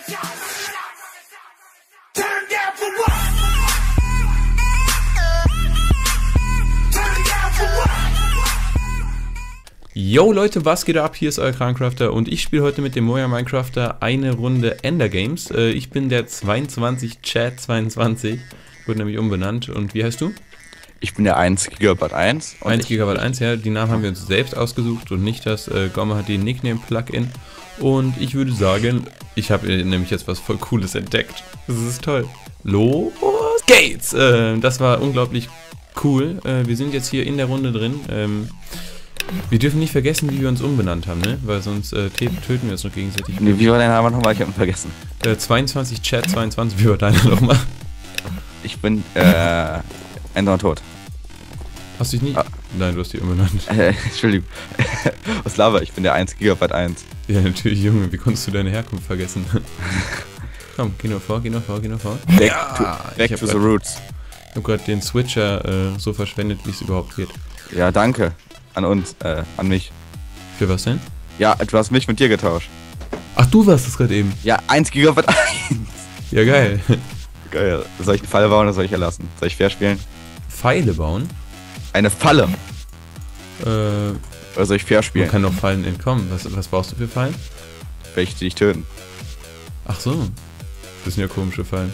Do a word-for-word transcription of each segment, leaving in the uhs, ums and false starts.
Yo Leute, was geht ab? Hier ist euer Krancrafter und ich spiele heute mit dem Mojang Minecrafter eine Runde Ender Games. Äh, ich bin der zweiundzwanzig Chat zweiundzwanzig, wurde nämlich umbenannt. Und wie heißt du? Ich bin der eins Gigabyte eins. eins Gigabyte eins, ja, die Namen haben wir uns selbst ausgesucht und nicht das äh, Gomme hat die Nickname-Plugin. Und ich würde sagen, ich habe nämlich jetzt was voll Cooles entdeckt. Das ist toll. Los geht's! Äh, das war unglaublich cool. Äh, wir sind jetzt hier in der Runde drin. Ähm, Wir dürfen nicht vergessen, wie wir uns umbenannt haben, ne? Weil sonst äh, töten wir uns noch gegenseitig. Nee, wie war dein Name nochmal? Ich hab ihn vergessen. Äh, zweiundzwanzig Chat zweiundzwanzig, wie war deiner nochmal? Ich bin, äh, Ender tot. Hast du dich nicht? Ah. Nein, du hast dich umbenannt. Äh, Entschuldigung. Was laber? Ich bin der eins Gigabyte eins. Ja, natürlich, Junge. Wie konntest du deine Herkunft vergessen? Komm, geh nur vor, geh nur vor, geh nur vor. Back ja, to, back to the grad, roots. Ich hab gerade den Switcher äh, so verschwendet, wie es überhaupt geht. Ja, danke. An uns, äh, an mich. Für was denn? Ja, du hast mich mit dir getauscht. Ach, du warst es gerade eben. Ja, eins Gigabyte eins. Ja, geil. Geil. Soll ich eine Falle bauen oder soll ich erlassen? Soll ich fair spielen? Pfeile bauen? Eine Falle. Äh, oder soll ich fair man spielen? kann noch Fallen entkommen. Was, was brauchst du für Fallen? Welche, die dich töten. Ach so. Das sind ja komische Fallen.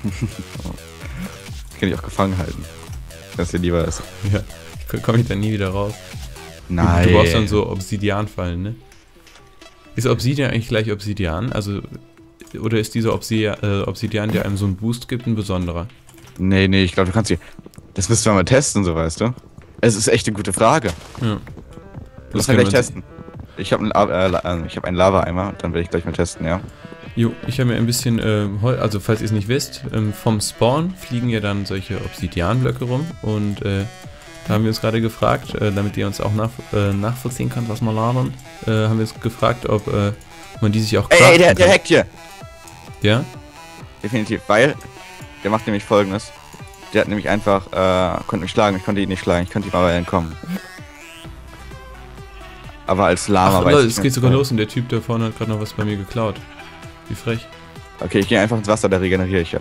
Ich kann dich auch gefangen halten. Wenn es dir lieber ist. Ja. Komme ich dann nie wieder raus. Nein. Du, du brauchst dann so Obsidianfallen, ne? Ist Obsidian eigentlich gleich Obsidian? Also, oder ist dieser Obsidian, äh, Obsidian, der einem so einen Boost gibt, ein besonderer? Nee, nee, ich glaube, du kannst hier. Das müssen wir mal testen, so weißt du. Es ist echt eine gute Frage. Ja. Du Das musst ja können gleich wir testen. Ich habe einen, äh, ich hab einen Lava-Eimer, dann werde ich gleich mal testen, ja. Jo, ich habe mir ein bisschen, äh, Hol also falls ihr es nicht wisst, ähm, vom Spawn fliegen ja dann solche Obsidianblöcke rum und äh, da haben wir uns gerade gefragt, äh, damit ihr uns auch nach, äh, nachvollziehen könnt, was wir labern, äh, haben wir uns gefragt, ob äh, man die sich auch craften Ey, ey, der, der kann. hackt hier! Ja? Definitiv, weil der macht nämlich folgendes. Der hat nämlich einfach, äh, konnte mich schlagen, ich konnte ihn nicht schlagen, ich konnte ihm aber entkommen. Aber als Lama Ach, weiß Leute, ich es nicht. geht sogar los und der Typ da vorne hat gerade noch was bei mir geklaut. Wie frech. Okay, ich gehe einfach ins Wasser, da regeneriere ich ja.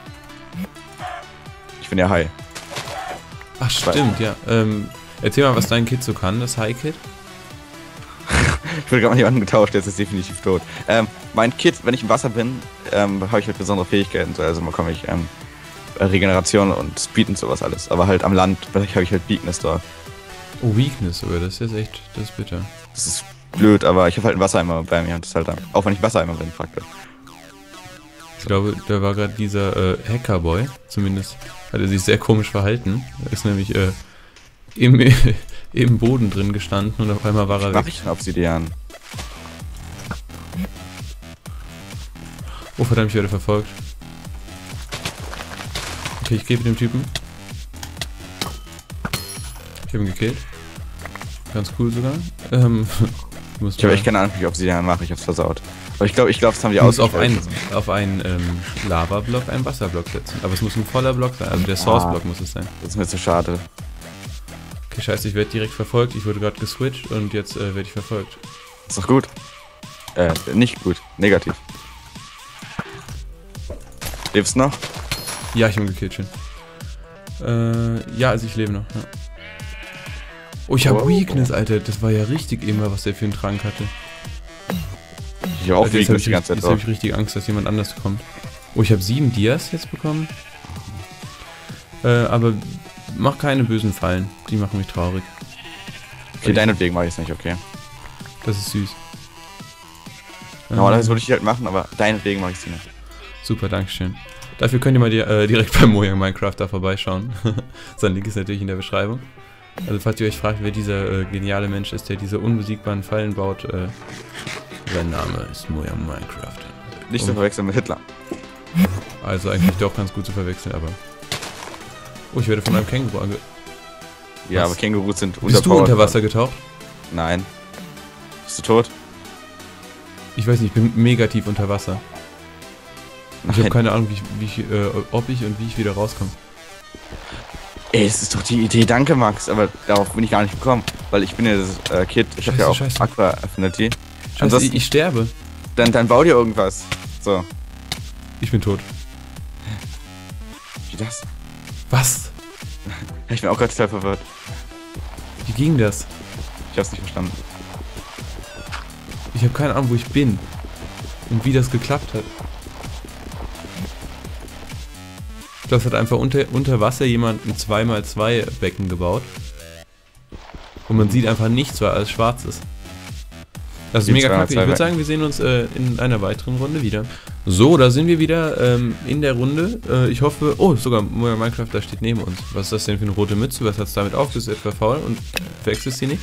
Ich bin ja Hai. Ach stimmt, ja. Ähm, erzähl mal, was dein Kit so kann, das High-Kit. Ich wurde gerade mal jemanden getauscht, der ist jetzt definitiv tot. Ähm, mein Kit, wenn ich im Wasser bin, ähm, habe ich halt besondere Fähigkeiten. Also bekomme ich ähm, Regeneration und Speed und sowas alles. Aber halt am Land habe ich halt Weakness da. Oh, Weakness sogar, das ist jetzt echt, das ist bitter. Das ist blöd, aber ich habe halt einen Wassereimer bei mir und das ist halt dann, auch wenn ich Wassereimer bin, praktisch. Ich glaube, da war gerade dieser äh, Hackerboy, zumindest hat er sich sehr komisch verhalten. Er ist nämlich äh, im, im Boden drin gestanden und auf einmal war er Mach weg. ich einen Obsidian. Oh verdammt, ich werde verfolgt. Okay, ich gebe dem Typen. Ich habe ihn gekillt. Ganz cool sogar. Ähm, Ich habe echt keine Ahnung, wie ich Obsidian mache, ich hab's versaut. Aber ich glaube, ich glaube, das haben die Du musst auf ausgestellt. einen, auf einen ähm, Lava-Block einen Wasserblock setzen. Aber es muss ein voller Block sein, also der Source-Block muss es sein. Das ist mir zu schade. Okay, scheiße, ich werde direkt verfolgt. Ich wurde gerade geswitcht und jetzt äh, werde ich verfolgt. Ist doch gut. Äh, nicht gut. Negativ. Lebst du noch? Ja, ich bin gekillt, schön. Äh, ja, also ich lebe noch. Ja. Oh, ich habe Oh. Weakness, Alter. Das war ja richtig immer, was der für einen Trank hatte. Ich habe auch Also jetzt habe Weakness ich, die ganze Zeit jetzt hab drauf. ich richtig Angst, dass jemand anders kommt. Oh, ich habe sieben Dias jetzt bekommen. Äh, aber mach keine bösen Fallen. Die machen mich traurig. Okay, deinetwegen mache ich es nicht, okay. Das ist süß. Normalerweise Ähm, würde ich die halt machen, aber deinetwegen mache ich sie nicht. Super, dankeschön. Dafür könnt ihr mal di äh, direkt beim Mojang Minecrafter vorbeischauen. Sein Link ist natürlich in der Beschreibung. Also falls ihr euch fragt, wer dieser äh, geniale Mensch ist, der diese unbesiegbaren Fallen baut, äh, sein Name ist Mojang Minecrafter. Nicht zu Und- verwechseln mit Hitler. Also eigentlich doch ganz gut zu verwechseln, aber... Oh, ich werde von einem Känguru ange... Ja, Was? aber Kängurus sind Bist du unterpowered. unter Wasser getaucht? Nein. Bist du tot? Ich weiß nicht, ich bin mega tief unter Wasser. Ich habe Nein. keine Ahnung, wie ich, wie ich, äh, ob ich und wie ich wieder rauskomme. Ey, das ist doch die Idee, danke Max, aber darauf bin ich gar nicht gekommen, weil ich bin ja das äh, Kid, ich habe Scheiße, ja auch scheiße. Aqua Affinity. Scheiße, Ansonsten- ich, ich sterbe. Dann, dann bau dir irgendwas. So. Ich bin tot. Wie das? Was? Ich bin auch gerade total verwirrt. Wie ging das? Ich hab's nicht verstanden. Ich habe keine Ahnung, wo ich bin. Und wie das geklappt hat. Ich glaube, es hat einfach unter, unter Wasser jemand ein zwei mal zwei Becken gebaut. Und man sieht einfach nichts, weil alles schwarz ist. Das ist Die mega zwei mal knackig. zwei Ich würde sagen, wir sehen uns äh, in einer weiteren Runde wieder. So, da sind wir wieder ähm, in der Runde. Äh, ich hoffe... Oh, sogar Minecraft, da steht neben uns. Was ist das denn für eine rote Mütze? Was hat es damit auf? Ist etwa faul und verwechselst sie nicht?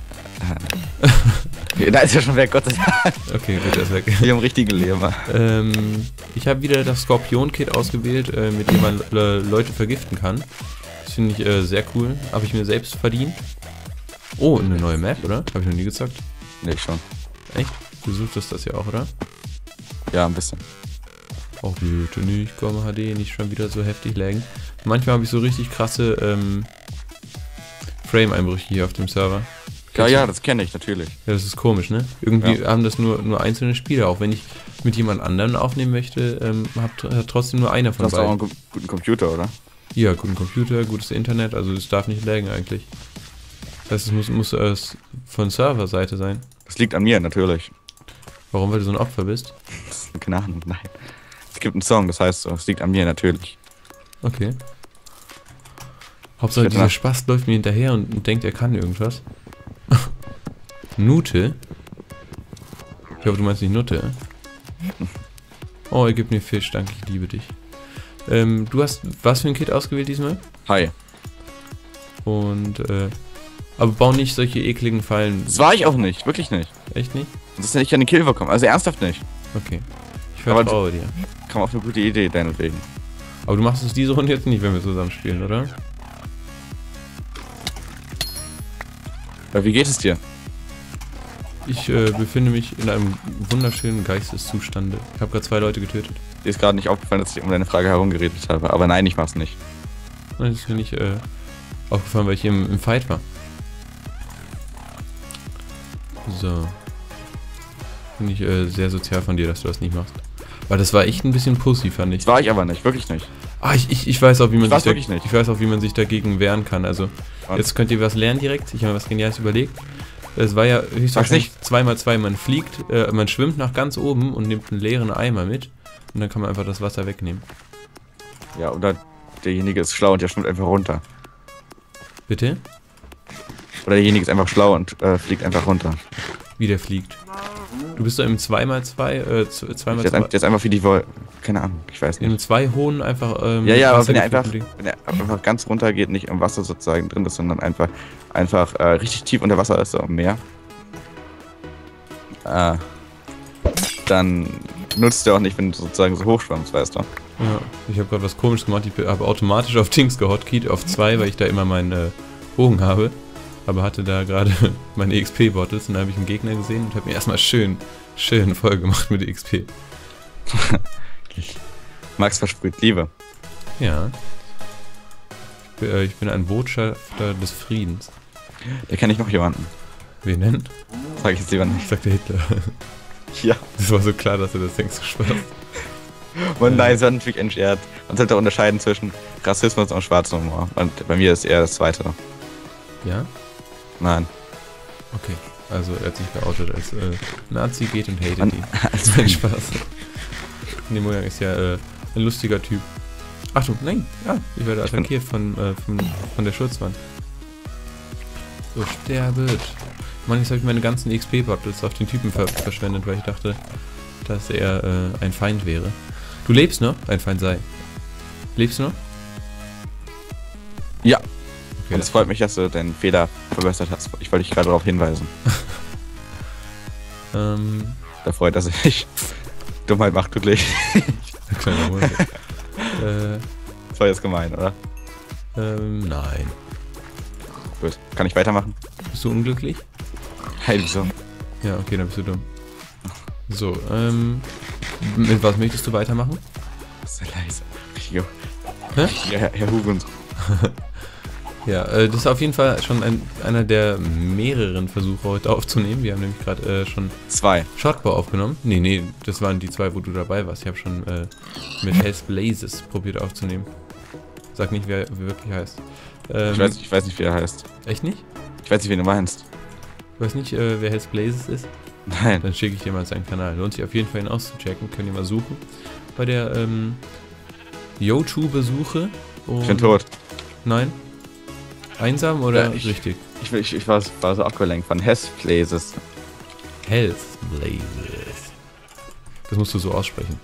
Da ist ja schon weg, Gott sei Dank. Okay, gut, er ist weg. Wir haben richtige Lehrer. Ähm, ich habe wieder das Skorpion-Kit ausgewählt, äh, mit dem man äh, Leute vergiften kann. Das finde ich äh, sehr cool. Habe ich mir selbst verdient. Oh, eine neue Map, oder? Habe ich noch nie gezockt. Nee, schon. Echt? Du suchtest das ja auch, oder? Ja, ein bisschen. Oh, bitte nicht, komm, H D, nicht schon wieder so heftig laggen. Manchmal habe ich so richtig krasse ähm, Frame-Einbrüche hier auf dem Server. Ja, ja, das kenne ich natürlich. Ja, das ist komisch, ne? Irgendwie Ja. haben das nur, nur einzelne Spieler. Auch wenn ich mit jemand anderem aufnehmen möchte, ähm, hat, hat trotzdem nur einer Du von hast auch beiden. einen gu- guten Computer, oder? Ja, guten Computer, gutes Internet, also es darf nicht laggen eigentlich. Das heißt, es muss, muss äh, von Serverseite sein. Das liegt an mir, natürlich. Warum, weil du so ein Opfer bist? Keine Ahnung, nein. Es gibt einen Song, das heißt so, es liegt an mir, natürlich. Okay. Hauptsache Ich hätte dieser nach- Spast läuft mir hinterher und, und denkt, er kann irgendwas. Nute? Ich hoffe, du meinst nicht Nutte. Oh, er gibt mir Fisch, danke, ich liebe dich. Ähm, du hast was für ein Kit ausgewählt diesmal? Hi. Und, äh, aber bau nicht solche ekligen Fallen. Das war ich auch nicht, wirklich nicht. Echt nicht? Sonst hätte ich an den Kill bekommen, also ernsthaft nicht. Okay. Ich Aber vertraue dir. Kam auf eine gute Idee, deinetwegen. Aber du machst es diese Runde jetzt nicht, wenn wir zusammen spielen, oder? Aber wie geht es dir? Ich äh, befinde mich in einem wunderschönen Geisteszustande. Ich habe gerade zwei Leute getötet. Dir ist gerade nicht aufgefallen, dass ich um deine Frage herumgeredet habe, aber nein, ich mach's nicht. Und das ist mir nicht äh, aufgefallen, weil ich im, im Fight war. So. Finde ich äh, sehr sozial von dir, dass du das nicht machst. Weil das war echt ein bisschen Pussy, fand ich. Das war ich aber nicht, wirklich nicht. Ah, ich, ich, ich weiß auch, wie man Ich war's sich wirklich nicht. ich weiß auch, wie man sich dagegen wehren kann. Also, Und? jetzt könnt ihr was lernen direkt. Ich habe mir was Geniales überlegt. Es war ja höchstwahrscheinlich zwei mal zwei. Man fliegt, äh, man schwimmt nach ganz oben und nimmt einen leeren Eimer mit. Und dann kann man einfach das Wasser wegnehmen. Ja, oder derjenige ist schlau und der schwimmt einfach runter. Bitte? Oder derjenige ist einfach schlau und äh, fliegt einfach runter. Wie der fliegt. Du bist doch im zwei mal zwei, äh, zwei mal Der ist, ein, zwei. der ist einfach wie die Woll. Keine Ahnung, ich weiß In nicht. einem zwei hohen einfach. Ähm, Ja, ja, aber wenn er Wasser einfach, gefüllt- wenn er einfach ganz runter geht, nicht im Wasser sozusagen drin ist, sondern einfach, einfach äh, richtig tief unter Wasser ist, so im Meer. Äh, dann nutzt er auch nicht, wenn du sozusagen so hoch schwimmst, weißt du. Ja, ich habe gerade was Komisches gemacht. Ich habe automatisch auf Dings gehotkeyt, auf zwei, weil ich da immer meinen äh, Bogen habe. Aber hatte da gerade meine X P-Bottles und da habe ich einen Gegner gesehen und habe mir erstmal schön, schön voll gemacht mit X P. Max versprüht Liebe. Ja. Ich bin, äh, ich bin ein Botschafter des Friedens. Da kenne ich noch jemanden. Wen denn? Sag ich jetzt lieber nicht. Ich sagte Hitler. Ja. Das war so klar, dass du das denkst, du Spaß. Und nein, es war natürlich ein Scherz. Man sollte unterscheiden zwischen Rassismus und schwarzem Humor. Und bei mir ist eher das Zweite. Ja? Nein. Okay. Also er hat sich geoutet als äh, Nazi, geht und hatet Und- ihn. als Nein, Spaß. Nemoyang ist ja äh, ein lustiger Typ. Achtung, nein, ja, ich werde Ich bin- attackiert von, äh, von, von der Schutzwand. So, sterbet. Mann, jetzt habe ich meine ganzen X P-Bottles auf den Typen ver verschwendet, weil ich dachte, dass er äh, ein Feind wäre. Du lebst noch? Ein Feind sei. Lebst du noch? Ja. Okay, Und es freut mich, dass du deinen Fehler verbessert hast. Ich wollte dich gerade darauf hinweisen. Ähm, Da freut er sich. Dummheit macht glücklich. kleiner Hund. äh, Das war jetzt gemein, oder? ähm, nein. Gut. Kann ich weitermachen? Bist du unglücklich? Hey, wieso? Ja, okay, dann bist du dumm. So, ähm, mit was möchtest du weitermachen? Sehr leise. Richtiger, Hä? richtiger Herr, Herr Hurensohn. Ja, äh, das ist auf jeden Fall schon ein, einer der mehreren Versuche heute aufzunehmen. Wir haben nämlich gerade äh, schon Zwei. Shotbow aufgenommen. Nee, nee, das waren die zwei, wo du dabei warst. Ich habe schon äh, mit Hells Blazes probiert aufzunehmen. Sag nicht, wer, wer wirklich heißt. Ähm, Ich weiß, ich weiß nicht, wie er heißt. Echt nicht? Ich weiß nicht, wen du meinst. Du weißt nicht, äh, wer Hells Blazes ist? Nein. Dann schicke ich dir mal seinen Kanal. Lohnt sich auf jeden Fall, ihn auszuchecken. Könnt ihr mal suchen. Bei der ähm, YouTube-Suche. Ich bin tot. Nein? Einsam oder Ja, ich- richtig? Ich, ich, ich war, war so abgelenkt von Hess Blazes. Hells Blazes. Das musst du so aussprechen.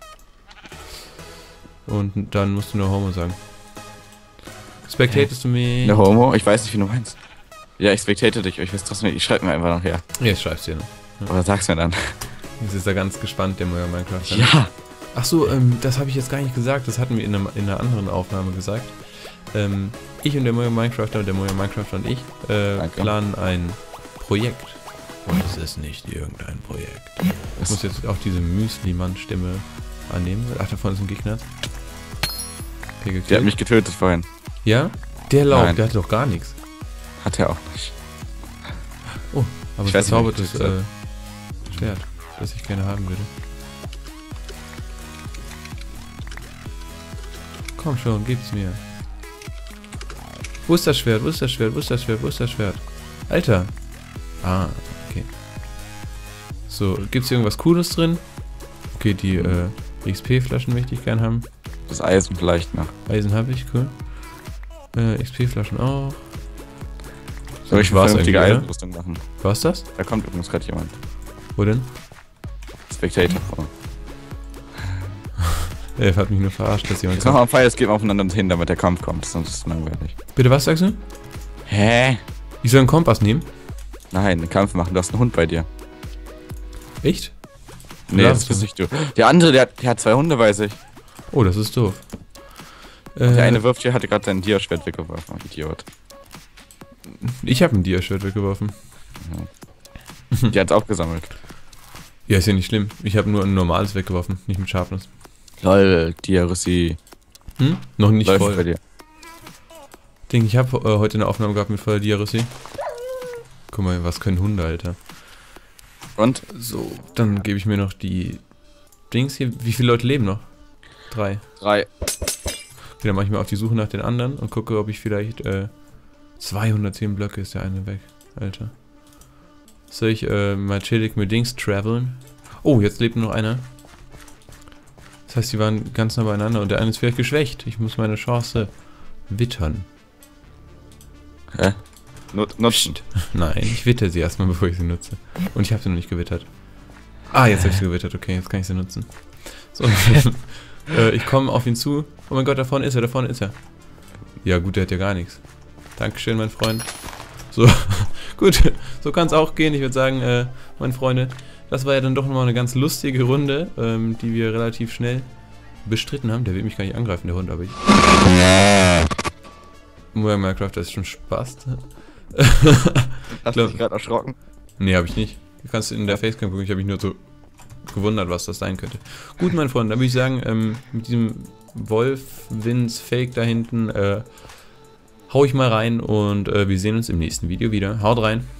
Und dann musst du nur Homo sagen. Spectatest du mich? Eine Homo? Ich weiß nicht, wie du meinst. Ja, ich spectate dich, ich weiß trotzdem nicht. Ich schreib mir einfach nachher. Ja, jetzt schreibst du dir. Ne? Oder sag's mir dann. Jetzt ist er ganz gespannt, der neue Minecraft. Ja! Ach so, ähm, das habe ich jetzt gar nicht gesagt. Das hatten wir in, einem, in einer anderen Aufnahme gesagt. Ähm, ich und der neue Minecrafter und der neue Minecrafter und ich äh, Danke. planen ein Projekt. Und es ist nicht irgendein Projekt. Ich muss jetzt auch diese Müsli-Mann-Stimme annehmen. Ach, da vorne ist ein Gegner. Der Der hat gekillt. mich getötet vorhin. Ja? Der Laub, Nein. der hatte doch gar nichts. Hat er auch nicht. Oh, aber Ich ein weiß nicht, wer verzaubertes gekillt äh, Schwert, das ich gerne haben würde. Komm schon, gib's mir. Wo ist das Schwert? Wo ist das Schwert? Wo ist das Schwert? Wo ist das Schwert? Alter! Ah, okay. So, gibt's hier irgendwas Cooles drin? Okay, die äh, X P-Flaschen möchte ich gern haben. Das Eisen vielleicht noch. Eisen habe ich, cool. Äh, X P-Flaschen auch. Soll ich eine war's vernünftige irgendwie, oder? Eisenrüstung machen? War's das? Da kommt übrigens gerade jemand. Wo denn? Spectator vor. Er hat mich nur verarscht, dass jemand Jetzt machen wir einen Pfeil, es geht mal aufeinander hin, damit der Kampf kommt, sonst ist es langweilig. Bitte, was sagst du? Hä? Ich soll einen Kompass nehmen? Nein, einen Kampf machen, du hast einen Hund bei dir. Echt? Nee, Ja, das so. bist nicht du. Der andere, der, hat- der hat zwei Hunde bei sich. Oh, das ist doof. Äh, Der eine Würfel hatte gerade sein Diaschwert weggeworfen, Idiot. ich habe ein Dia-Shirt weggeworfen. Die hat's aufgesammelt. Ja, ist ja nicht schlimm. Ich habe nur ein normales weggeworfen, nicht mit Sharpness. Lol, Diarissi. Hm? Noch nicht Läuft bei voll. dir. Denke ich habe äh, heute eine Aufnahme gehabt mit voller Diarissi. Guck mal, was können Hunde, Alter. Und? So, dann gebe ich mir noch die Dings hier. Wie viele Leute leben noch? Drei. Drei. Okay, dann mache ich mal auf die Suche nach den anderen und gucke, ob ich vielleicht äh, zweihundertzehn Blöcke ist der eine weg. Alter. Soll ich äh, mal chillig mit Dings traveln? Oh, jetzt lebt nur noch einer. Das heißt, die waren ganz nah beieinander und der eine ist vielleicht geschwächt. Ich muss meine Chance wittern. Hä? Nut nutzen. Psst. Nein, ich witter sie erstmal, bevor ich sie nutze. Und ich habe sie noch nicht gewittert. Ah, jetzt habe ich sie gewittert. Okay, jetzt kann ich sie nutzen. So, äh, ich komme auf ihn zu. Oh mein Gott, da vorne ist er, da vorne ist er. Ja gut, der hat ja gar nichts. Dankeschön, mein Freund. So, gut, so kann es auch gehen. Ich würde sagen, äh, meine Freunde, das war ja dann doch nochmal eine ganz lustige Runde, ähm, die wir relativ schnell bestritten haben. Der will mich gar nicht angreifen, der Hund, aber ich... Moja Minecraft, das ist schon Spaß. Hast du dich gerade erschrocken? Nee, habe ich nicht. Du kannst in der Facecam gucken, ich habe mich nur so gewundert, was das sein könnte. Gut, mein Freund, dann würde ich sagen, ähm, mit diesem Wolf-Wins-Fake da hinten, äh, hau ich mal rein und äh, wir sehen uns im nächsten Video wieder. Haut rein!